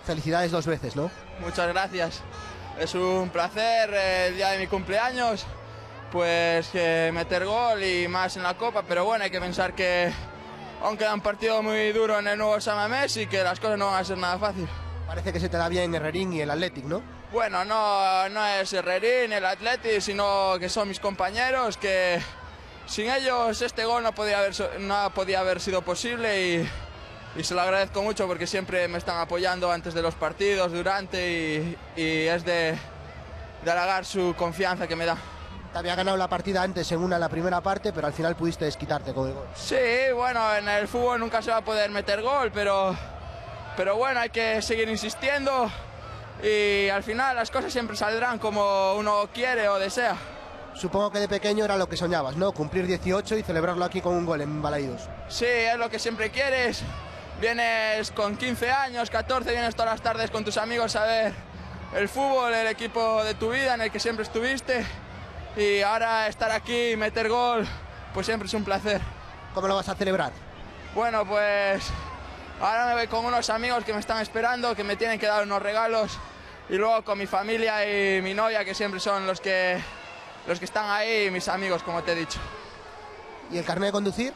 Felicidades 2 veces, ¿no? Muchas gracias. Es un placer el día de mi cumpleaños, pues meter gol y más en la Copa, pero bueno, hay que pensar que aún queda un partido muy duro en el nuevo San Mamés y que las cosas no van a ser nada fácil. Parece que se te da bien Herrerín y el Athletic, ¿no? Bueno, no es Herrerín, el Athletic, sino que son mis compañeros, que sin ellos este gol no podía haber sido posible y se lo agradezco mucho porque siempre me están apoyando antes de los partidos, durante y es de halagar su confianza que me da. Te había ganado la partida antes en la primera parte, pero al final pudiste desquitarte con el gol. Sí, bueno, en el fútbol nunca se va a poder meter gol, pero bueno, hay que seguir insistiendo y al final las cosas siempre saldrán como uno quiere o desea. Supongo que de pequeño era lo que soñabas, ¿no? Cumplir 18 y celebrarlo aquí con un gol en Balaídos. Sí, es lo que siempre quieres. Vienes con 15 años, 14, vienes todas las tardes con tus amigos a ver el fútbol, el equipo de tu vida en el que siempre estuviste. Y ahora estar aquí y meter gol, pues siempre es un placer. ¿Cómo lo vas a celebrar? Bueno, pues ahora me voy con unos amigos que me están esperando, que me tienen que dar unos regalos. Y luego con mi familia y mi novia, que siempre son los que están ahí, mis amigos, como te he dicho. ¿Y el carnet de conducir?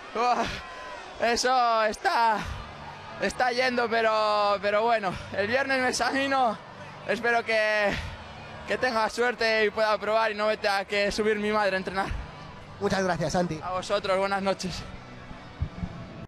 Eso está yendo, pero bueno, el viernes me examino, espero que tenga suerte y pueda probar y no me tenga que subir mi madre a entrenar. Muchas gracias, Santi. A vosotros, buenas noches.